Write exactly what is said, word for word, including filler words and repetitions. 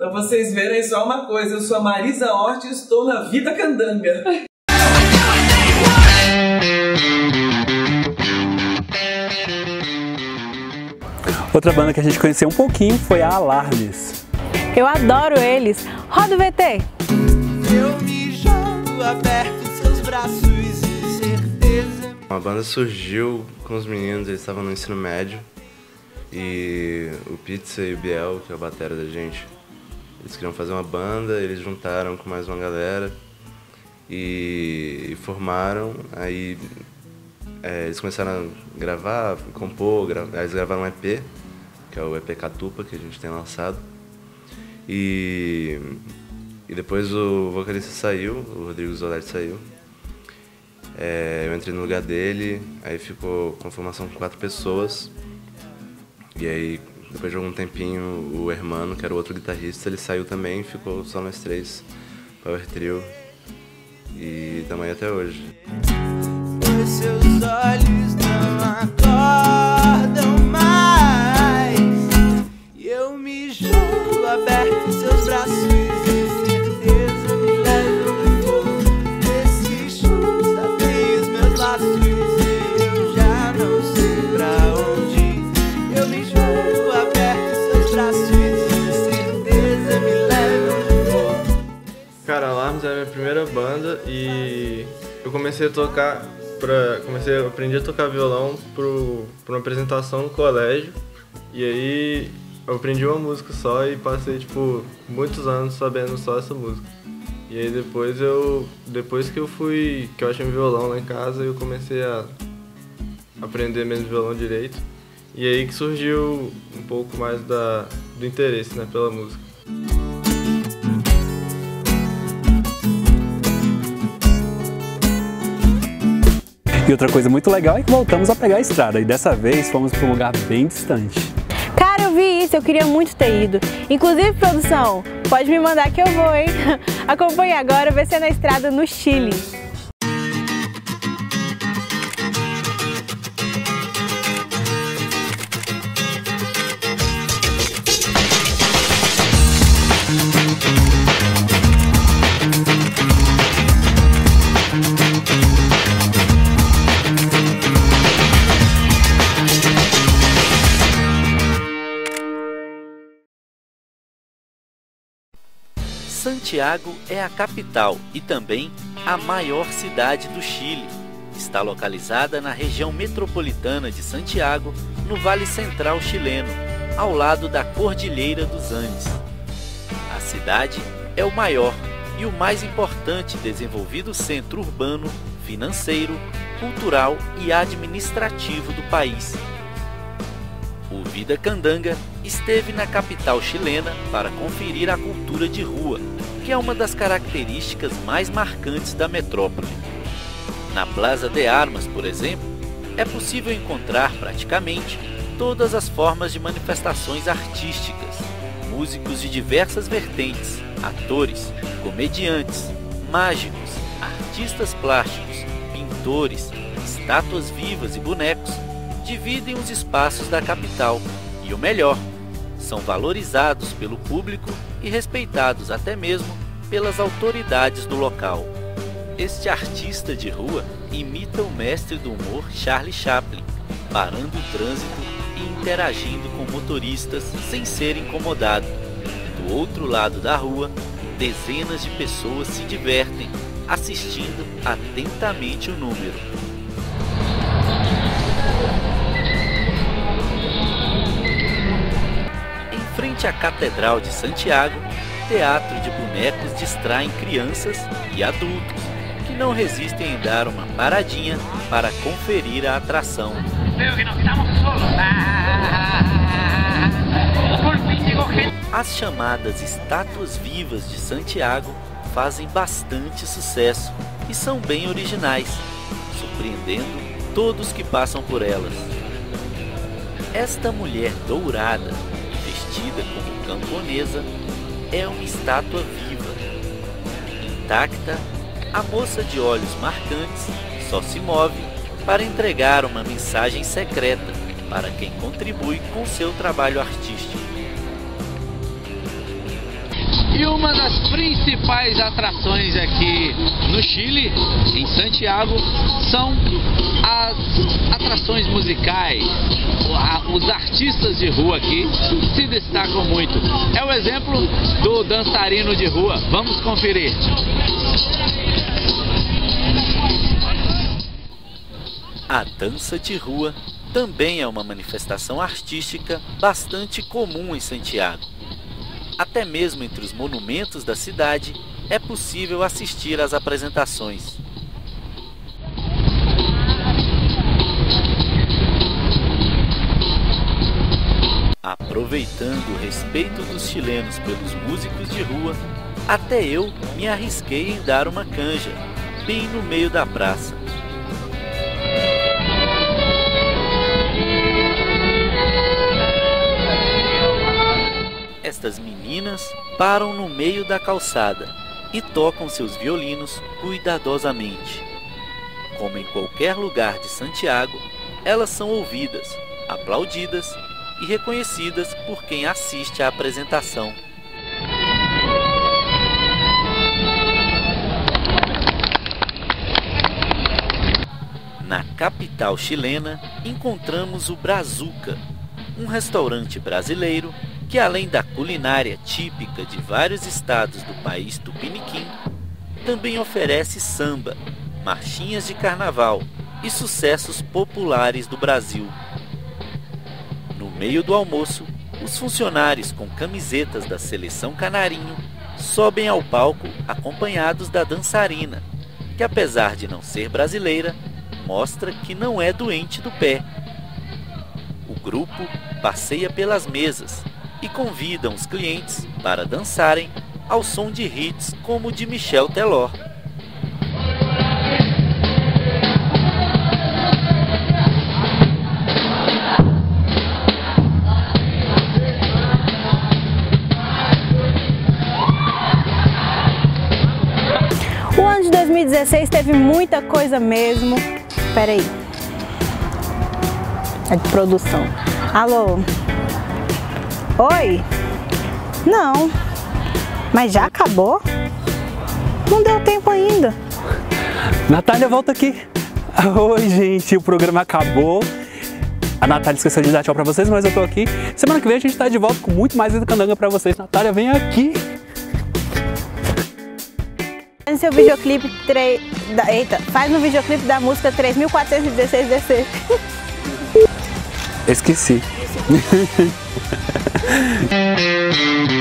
Pra vocês verem só uma coisa, eu sou a Marisa Hort e estou na Vida Candanga. Outra banda que a gente conheceu um pouquinho foi a Alarmes. Eu adoro eles. Roda o V T! Eu me jogo aberto seus braços e certeza. A banda surgiu com os meninos, eles estavam no ensino médio. E o Pizza e o Biel, que é a batera da gente, eles queriam fazer uma banda, eles juntaram com mais uma galera e, e formaram. Aí é, eles começaram a gravar, compor, gra... aí eles gravaram um E P, que é o E P Catupa, que a gente tem lançado. E, e depois o vocalista saiu, o Rodrigo Zolatti saiu. É, eu entrei no lugar dele, aí ficou com a formação com quatro pessoas. E aí, depois de algum tempinho, o Hermano, que era o outro guitarrista, ele saiu também, ficou só nós três, Power Trio. E estamos aí até hoje. Os seus olhos não acordam mais. E eu me jogo aberto em seus braços e certeza me levam de fogo. Nesse chão sabem os meus laços e eu já não sei pra onde. Eu me jogo aberto em seus braços e certeza me levam de fogo. Cara, Alarmes é a minha primeira banda e eu comecei a tocar, pra, comecei, eu aprendi a tocar violão pro, pra uma apresentação no colégio. E aí eu aprendi uma música só e passei tipo muitos anos sabendo só essa música. E aí depois eu, depois que eu fui, que eu achei um violão lá em casa, eu comecei a aprender mesmo violão direito. E aí que surgiu um pouco mais da, do interesse, né, pela música. E outra coisa muito legal é que voltamos a pegar a estrada e dessa vez fomos para um lugar bem distante. Cara, eu vi isso, eu queria muito ter ido. Inclusive, produção, pode me mandar que eu vou, hein? Acompanhe agora o V C na Estrada no Chile. Santiago é a capital e também a maior cidade do Chile. Está localizada na região metropolitana de Santiago, no Vale Central chileno, ao lado da Cordilheira dos Andes. A cidade é o maior e o mais importante desenvolvido centro urbano, financeiro, cultural e administrativo do país. O Vida Candanga esteve na capital chilena para conferir a cultura de rua, que é uma das características mais marcantes da metrópole. Na Plaza de Armas, por exemplo, é possível encontrar praticamente todas as formas de manifestações artísticas, músicos de diversas vertentes, atores, comediantes, mágicos, artistas plásticos, pintores, estátuas vivas e bonecos dividem os espaços da capital e, o melhor, são valorizados pelo público e respeitados até mesmo pelas autoridades do local. Este artista de rua imita o mestre do humor Charlie Chaplin, parando o trânsito e interagindo com motoristas sem ser incomodado. Do outro lado da rua, dezenas de pessoas se divertem, assistindo atentamente o número. Em frente à Catedral de Santiago, teatro de bonecos distraem crianças e adultos, que não resistem em dar uma paradinha para conferir a atração. As chamadas estátuas vivas de Santiago fazem bastante sucesso e são bem originais, surpreendendo todos que passam por elas. Esta mulher dourada, vestida como camponesa, é uma estátua viva. Intacta, a moça de olhos marcantes só se move para entregar uma mensagem secreta para quem contribui com seu trabalho artístico. Uma das principais atrações aqui no Chile, em Santiago, são as atrações musicais. Os artistas de rua aqui se destacam muito. É o exemplo do dançarino de rua. Vamos conferir. A dança de rua também é uma manifestação artística bastante comum em Santiago. Até mesmo entre os monumentos da cidade é possível assistir às apresentações. Aproveitando o respeito dos chilenos pelos músicos de rua, até eu me arrisquei em dar uma canja, bem no meio da praça. Estas meninas param no meio da calçada e tocam seus violinos cuidadosamente. Como em qualquer lugar de Santiago, elas são ouvidas, aplaudidas e reconhecidas por quem assiste à apresentação. Na capital chilena, encontramos o Brazuca, um restaurante brasileiro que, além da culinária típica de vários estados do país tupiniquim, também oferece samba, marchinhas de carnaval e sucessos populares do Brasil. No meio do almoço, os funcionários com camisetas da Seleção Canarinho sobem ao palco acompanhados da dançarina, que, apesar de não ser brasileira, mostra que não é doente do pé. O grupo passeia pelas mesas e convidam os clientes para dançarem ao som de hits como o de Michel Teló. O ano de dois mil e dezesseis teve muita coisa mesmo. Espera aí. É de produção. Alô? Oi? Não. Mas já acabou? Não deu tempo ainda. Natália, volta aqui. Oi, gente, o programa acabou. A Natália esqueceu de dar tchau pra vocês, mas eu tô aqui. Semana que vem a gente tá de volta com muito mais Educandanga pra vocês. Natália, vem aqui. Faz seu videoclipe tre... da... Eita, faz no videoclipe da música três mil quatrocentos e dezesseis D C. Esqueci.